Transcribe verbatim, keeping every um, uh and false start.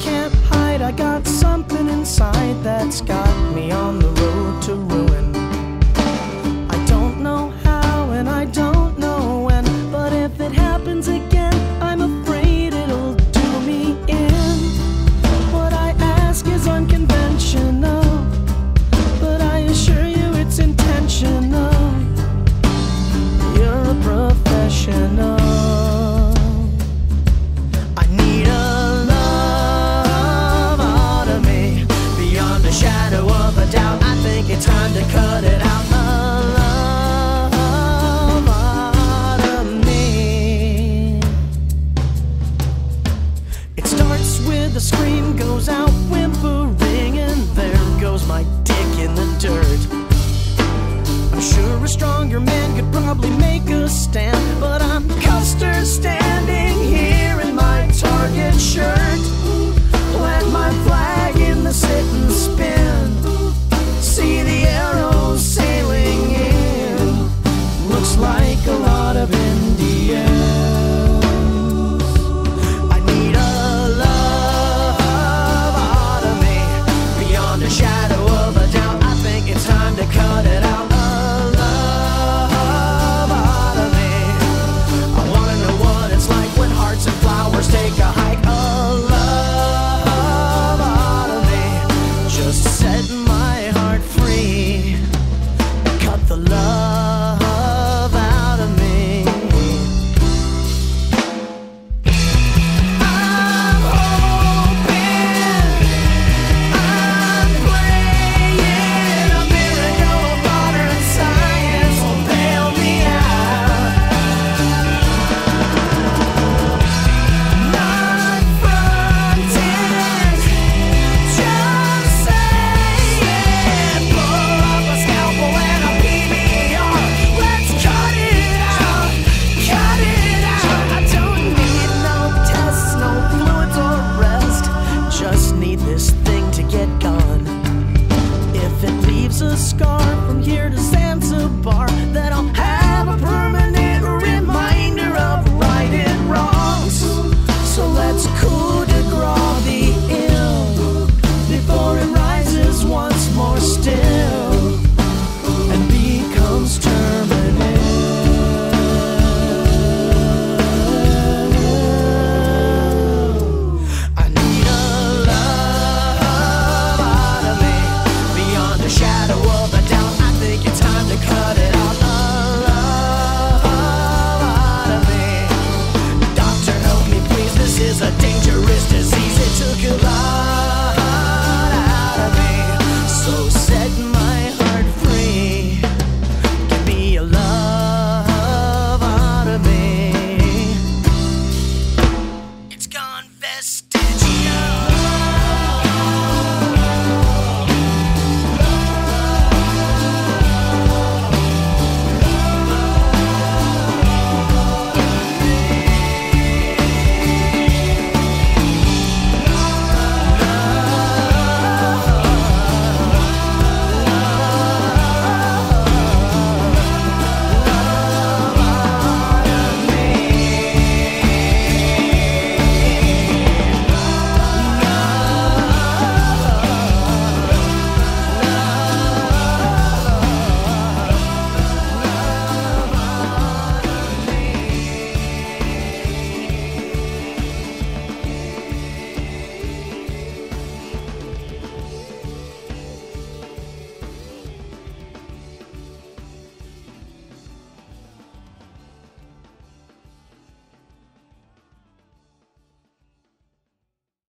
can't hide, I got something inside that's got me on the road to ruin. I don't know how and I don't know when, but if it happens again, I'm afraid it'll do me in. What I ask is unconventional, but I assure you it's intentional. You're a professional. I need a love out of me, beyond a shadow of a doubt. I think it's time to cut it out. A love out of me. It starts with a scream, goes out whimpering, and there goes my dick in the dirt. I'm sure a stronger man could probably make a stand, but I'm Custer standing here in my Target shirt. Plant my flag